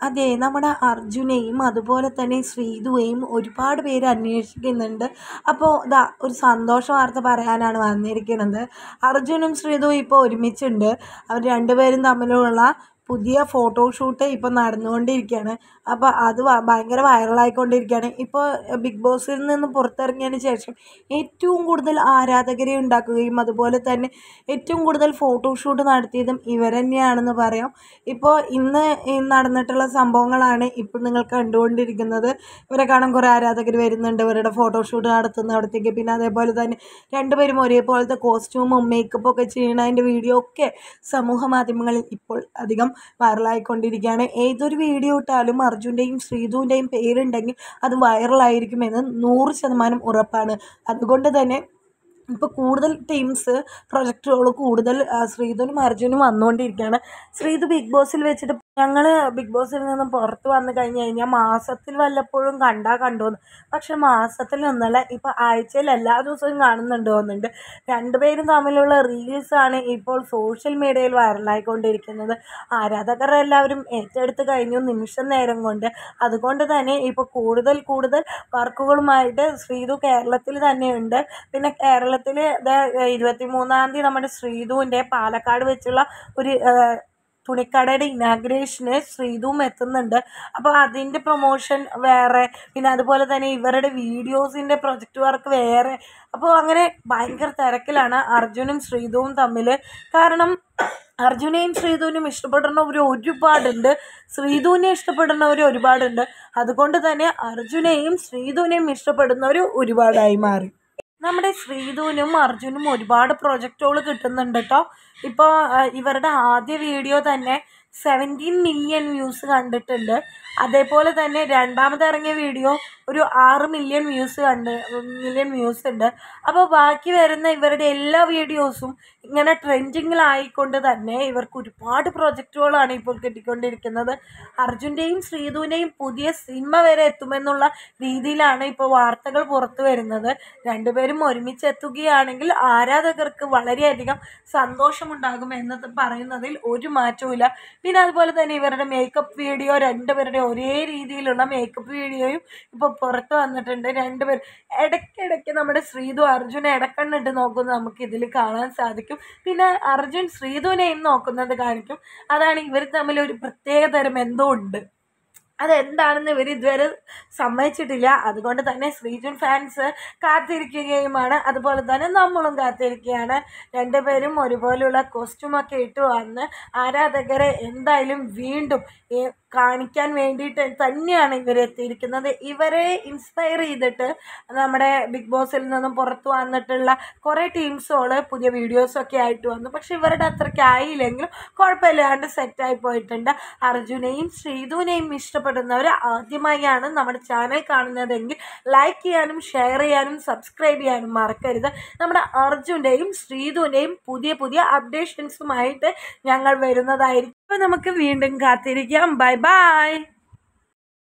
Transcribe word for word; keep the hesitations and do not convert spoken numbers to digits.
അതെ, നമ്മുടെ അർജുനെയും അതുപോലെ തന്നെ ശ്രീതുവെയും ഒരുപാട് പേര് അന്വേഷിക്കുന്നുണ്ട്. അപ്പോൾ ദാ ഒരു സന്തോഷ വാർത്ത പറയാനാണ് വന്നിരിക്കുന്നത്. അർജുനും ശ്രീതുവും ഇപ്പോൾ ഒരുമിച്ചുണ്ട്. അവർ രണ്ടുപേരും തമ്മിലുള്ള പുതിയ ഫോട്ടോഷൂട്ട് ഇപ്പോൾ നടന്നുകൊണ്ടിരിക്കുകയാണ്. അപ്പോൾ അത് വ ഭയങ്കര വൈറലായിക്കൊണ്ടിരിക്കുകയാണ്. ഇപ്പോൾ ബിഗ് ബോസിൽ നിന്ന് പുറത്തിറങ്ങിയതിന് ശേഷം ഏറ്റവും കൂടുതൽ ആരാധകരെ ഉണ്ടാക്കുകയും അതുപോലെ തന്നെ ഏറ്റവും കൂടുതൽ ഫോട്ടോഷൂട്ട് നടത്തിയതും ഇവർ തന്നെയാണെന്ന് പറയാം. ഇപ്പോൾ ഇന്ന് ഈ നടന്നിട്ടുള്ള സംഭവങ്ങളാണ് ഇപ്പോൾ നിങ്ങൾ കണ്ടുകൊണ്ടിരിക്കുന്നത്. ഇവരെ കാണാൻ കുറേ ആരാധകർ വരുന്നുണ്ട് ഇവരുടെ ഫോട്ടോഷൂട്ട് നടത്തുന്നിടത്തേക്ക്. പിന്നെ അതേപോലെ തന്നെ രണ്ടുപേരും ഒരേപോലത്തെ കോസ്റ്റ്യൂമും മേക്കപ്പും ഒക്കെ ചെയ്യണതിൻ്റെ വീഡിയോ ഒക്കെ സമൂഹ മാധ്യമങ്ങളിൽ ഇപ്പോൾ അധികം വൈറലായിക്കൊണ്ടിരിക്കുകയാണ്. ഏതൊരു വീഡിയോ ഇട്ടാലും അർജുൻ്റെയും ശ്രീതുവിൻ്റെയും പേരുണ്ടെങ്കിൽ അത് വൈറലായിരിക്കുമെന്ന് നൂറ് ശതമാനം ഉറപ്പാണ്. അതുകൊണ്ട് തന്നെ ഇപ്പോൾ കൂടുതൽ ടീംസ് പ്രൊജക്റ്റുകൾ കൂടുതൽ ശ്രീതുവിനും അർജുനും വന്നുകൊണ്ടിരിക്കുകയാണ്. ശ്രീതു ബിഗ് ബോസിൽ വെച്ചിട്ട് ഞങ്ങൾ ബിഗ് ബോസിൽ നിന്നും പുറത്ത് വന്നു കഴിഞ്ഞ് കഴിഞ്ഞാൽ മാസത്തിൽ വല്ലപ്പോഴും കണ്ടാൽ കണ്ടുവന്ന്, പക്ഷെ മാസത്തിൽ ഒന്നല്ല, ഇപ്പോൾ ആഴ്ചയിൽ എല്ലാ ദിവസവും കാണുന്നുണ്ട് തോന്നുന്നുണ്ട്. രണ്ടുപേരും തമ്മിലുള്ള റീൽസാണ് ഇപ്പോൾ സോഷ്യൽ മീഡിയയിൽ വൈറലായിക്കൊണ്ടിരിക്കുന്നത്. ആരാധകർ എല്ലാവരും ഏറ്റെടുത്ത് കഴിഞ്ഞു നിമിഷം നേരം കൊണ്ട്. അതുകൊണ്ട് തന്നെ ഇപ്പോൾ കൂടുതൽ കൂടുതൽ വർക്കുകളുമായിട്ട് ശ്രീതു കേരളത്തിൽ തന്നെയുണ്ട്. പിന്നെ കേരളത്തിൽ ഇരുപത്തി മൂന്നാം തീയതി നമ്മുടെ ശ്രീതുവിൻ്റെ പാലക്കാട് വെച്ചുള്ള ഒരു തുണിക്കടയുടെ ഇനാഗ്രേഷന് ശ്രീതുവും എത്തുന്നുണ്ട്. അപ്പോൾ അതിൻ്റെ പ്രൊമോഷൻ വേറെ, പിന്നെ അതുപോലെ തന്നെ ഇവരുടെ വീഡിയോസിൻ്റെ പ്രൊജക്റ്റ് വർക്ക് വേറെ. അപ്പോൾ അങ്ങനെ ഭയങ്കര തിരക്കിലാണ് അർജുനും ശ്രീതുവും തമ്മിൽ. കാരണം അർജുനെയും ശ്രീതുവിനും ഇഷ്ടപ്പെടുന്നവർ ഒരുപാടുണ്ട്, ശ്രീതുവിനെ ഇഷ്ടപ്പെടുന്നവർ ഒരുപാടുണ്ട്. അതുകൊണ്ട് തന്നെ അർജുനെയും ശ്രീതുവിനെയും ഇഷ്ടപ്പെടുന്നവർ ഒരുപാടായി മാറി. നമ്മുടെ ശ്രീതുവിനും അർജുനും ഒരുപാട് പ്രൊജക്റ്റുകൾ കിട്ടുന്നുണ്ട് കേട്ടോ. ഇപ്പോൾ ഇവരുടെ ആദ്യ വീഡിയോ തന്നെ സെവൻറ്റീൻ മില്യൺ വ്യൂസ് കണ്ടിട്ടുണ്ട്. അതേപോലെ തന്നെ രണ്ടാമത് ഇറങ്ങിയ വീഡിയോ ഒരു ആറ് മില്യൺ വ്യൂസ് കണ്ട് മില്യൺ വ്യൂസ് ഉണ്ട്. അപ്പോൾ ബാക്കി വരുന്ന ഇവരുടെ എല്ലാ വീഡിയോസും ഇങ്ങനെ ട്രെൻഡിങ്ങിലായിക്കൊണ്ട് തന്നെ ഇവർക്ക് ഒരുപാട് പ്രൊജക്റ്റുകളാണ് ഇപ്പോൾ കിട്ടിക്കൊണ്ടിരിക്കുന്നത്. അർജുൻ്റെയും ശ്രീതുവിൻ്റെയും പുതിയ സിനിമ വരെ എത്തുമെന്നുള്ള രീതിയിലാണ് ഇപ്പോൾ വാർത്തകൾ പുറത്തു വരുന്നത്. രണ്ടുപേരും ഒരുമിച്ച് എത്തുകയാണെങ്കിൽ ആരാധകർക്ക് വളരെയധികം സന്തോഷമുണ്ടാകും എന്നത് പറയുന്നതിൽ ഒരു മാറ്റവുമില്ല. പിന്നെ അതുപോലെ തന്നെ ഇവരുടെ മേക്കപ്പ് വീഡിയോ, രണ്ടുപേരുടെ ഒരേ രീതിയിലുള്ള മേക്കപ്പ് വീഡിയോയും ഇപ്പോൾ പുറത്ത് വന്നിട്ടുണ്ട്. രണ്ടുപേർ ഇടയ്ക്കിടയ്ക്ക് നമ്മുടെ ശ്രീതു അർജുനെ ഇടക്കണ്ണിട്ട് നോക്കുന്നത് നമുക്ക് ഇതിൽ കാണാൻ സാധിക്കും. പിന്നെ അർജുൻ ശ്രീതുവിനെയും നോക്കുന്നത് കാണിക്കും. അതാണ് ഇവർ തമ്മിൽ ഒരു പ്രത്യേക തരം എന്തോ ഉണ്ട്. അതെന്താണെന്ന് ഇവർ ഇതുവരെ സമ്മതിച്ചിട്ടില്ല. അതുകൊണ്ട് തന്നെ ശ്രീജുൻ ഫാൻസ് കാത്തിരിക്കുകയുമാണ്. അതുപോലെ തന്നെ നമ്മളും കാത്തിരിക്കുകയാണ്. രണ്ടുപേരും ഒരുപോലെയുള്ള കോസ്റ്റ്യൂമൊക്കെ ഇട്ട് വന്ന് ആരാധകരെ എന്തായാലും വീണ്ടും കാണിക്കാൻ വേണ്ടിയിട്ട് തന്നെയാണ് ഇവരെത്തിയിരിക്കുന്നത്. ഇവരെ ഇൻസ്പയർ ചെയ്തിട്ട് നമ്മുടെ ബിഗ് ബോസിൽ നിന്നും പുറത്ത് വന്നിട്ടുള്ള കുറേ ടീംസുകൾ പുതിയ വീഡിയോസൊക്കെ ആയിട്ട് വന്നു. പക്ഷെ ഇവരുടെ അത്രയ്ക്ക് ആയില്ലെങ്കിലും കുഴപ്പമില്ലാണ്ട് സെറ്റായി പോയിട്ടുണ്ട്. അർജുനെയും ശ്രീതുവിനെയും ഇഷ്ടപ്പെടുന്നവർ ആദ്യമായാണ് നമ്മുടെ ചാനൽ കാണുന്നതെങ്കിൽ ലൈക്ക് ചെയ്യാനും ഷെയർ ചെയ്യാനും സബ്സ്ക്രൈബ് ചെയ്യാനും മറക്കരുത്. നമ്മുടെ അർജുൻ്റെയും ശ്രീതുവിൻ്റെയും പുതിയ പുതിയ അപ്ഡേഷൻസുമായിട്ട് ഞങ്ങൾ വരുന്നതായിരിക്കും. അപ്പോൾ നമുക്ക് വീണ്ടും കാത്തിരിക്കാം. Bye by.